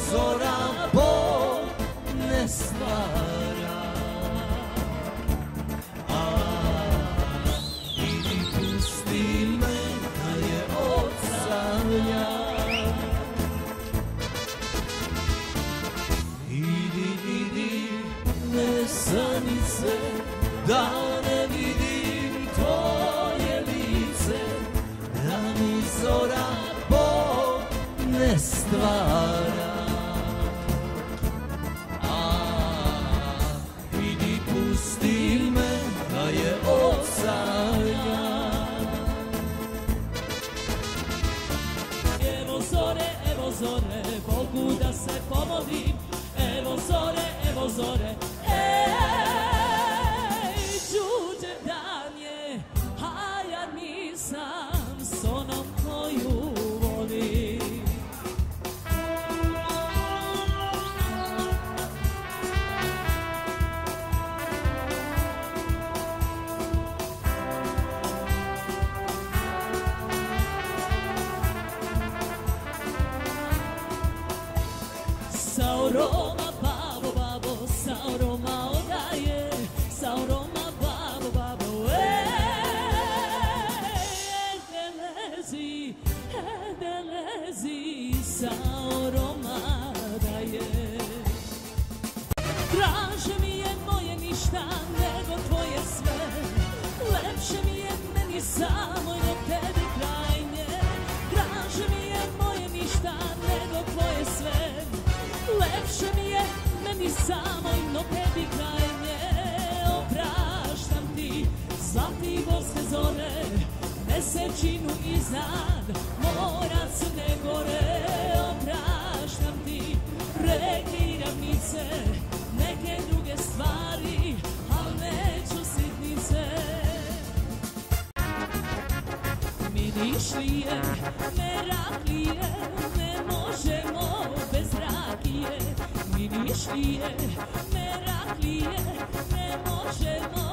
zora Bog ne stvara. Idi pusti me da je odsavljam. Idi, nesanice, da ne vidim tvoje lice, da mi zora Bog ne stvara. Idi pusti me da je odsavljam. Evo zore, Bogu da se pomolim. Evo zore, čuđe dan je, a ja nisam s onom koju volim. Sauroma babo, sauroma odaje, sauroma babo, edelezi, sauroma daje. Draže mi je moje ništa nego tvoje sve, lepše mi je meni samo do tebi kraj nje. Draže mi je moje ništa nego tvoje sve, lepše mi je meni samo no tebi kraj nje. Opraštam ti zlati borske zore, mesečinu iznad mora Crne Gore. Opraštam ti reke i ravnice, neke druge stvari, al neću sitnice. Mirišlije, meraklije, ne možemo bez rakije. Mirišlije, meraklije, ne možemo